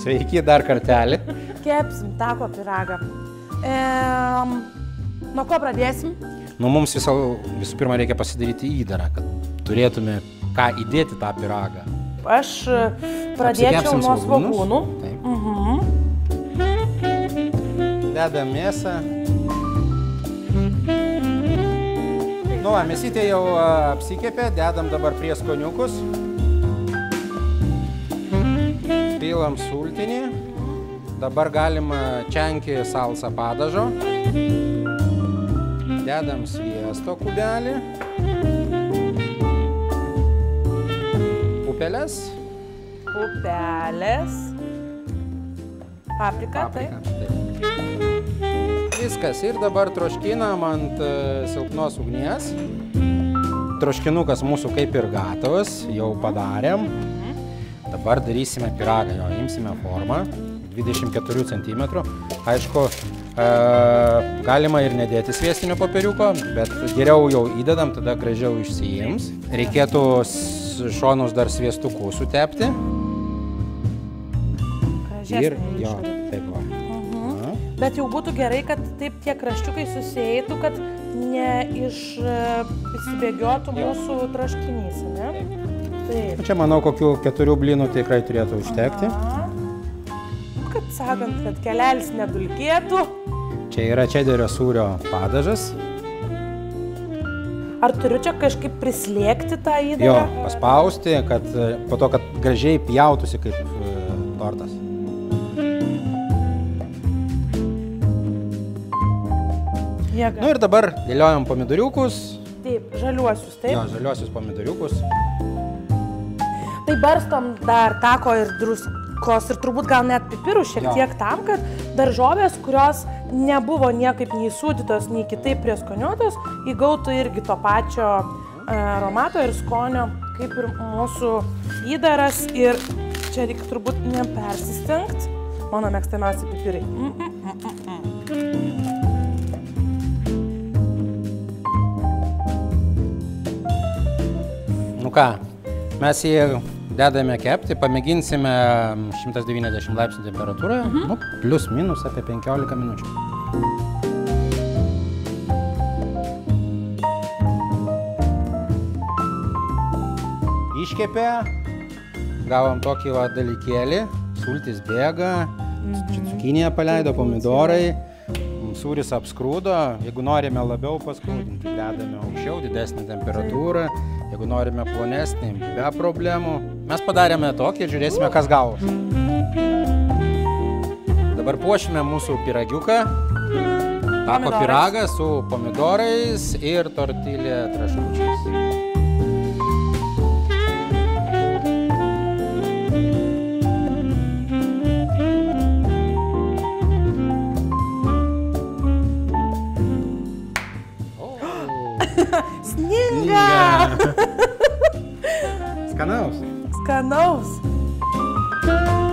Sveiki dar kartelį. Kepsim tako pyragą. Nuo ko pradėsim? Nu, mums visų pirma reikia pasidaryti įdarą, kad turėtume ką įdėti tą pyragą. Aš pradėčiau nuo svogūnų. Dedam mėsą. Nu, mėsytė jau apsikepė, dedam dabar prieskoniukus. Pilam sultinį. Dabar galima čianki salsą padažo. Dedam sviesto kubelį. Pupelės. Pupelės. Paprika, taip. Viskas. Ir dabar troškinam ant silpnos ugnies. Troškinukas mūsų kaip ir gatavas, jau padarėm. Dabar darysime pyragą, jo, imsime formą, 24 cm. Aišku, galima ir nedėti sviestinio popieriuko, bet geriau jau įdedam, tada gražiau išsiims. Reikėtų šonus dar sviestuku sutepti. Ir jo, taip va. Bet jau būtų gerai, kad taip tie kraščiukai susieitų, kad neišsibėgiotų mūsų troškinys, ne? Taip. Čia, manau, kokių 4 blynų tikrai turėtų užtekti. Kad sakant, kad kelelis nedulkėtų. Čia yra čederio sūrio padažas. Ar turiu čia kažkaip prislėgti tą įdarą? Jo, paspausti, kad po to, kad gražiai pjautųsi kaip tortas. Nu ir dabar dėliojam pomidoriukus. Taip, žaliuosius, taip? Jo, žaliuosius pomidoriukus. Tai barstom dar tako ir druskos ir turbūt gal net pipirų šiek tiek tam, kad daržovės, kurios nebuvo niekaip nei sūdytos, nei kitaip prieskoniuotos, įgautų irgi to pačio aromato ir skonio, kaip ir mūsų įdaras. Ir čia reikia turbūt nepersistengti. Mano mėgstamiausi pipirai. Nu ką, mes jį dedame kepti, pamėginsime 190 laipsnių temperatūroje, nu, plius minus apie 15 minučių. Iškepė, gavom tokį va dalykėlį, sultis bėga, cukinija paleido, pomidorai, sūris apskrūdo. Jeigu norime labiau paskrūdinti, dedame aukščiau, didesnį temperatūrą. Jeigu norime plonesnį, be problemų. Mes padarėme tokį ir žiūrėsime, kas gavo. Dabar puošime mūsų pyragiuką. Tako pyragą su pomidorais ir tortilė traškučiais. Sninga! Skanaus. Skanaus.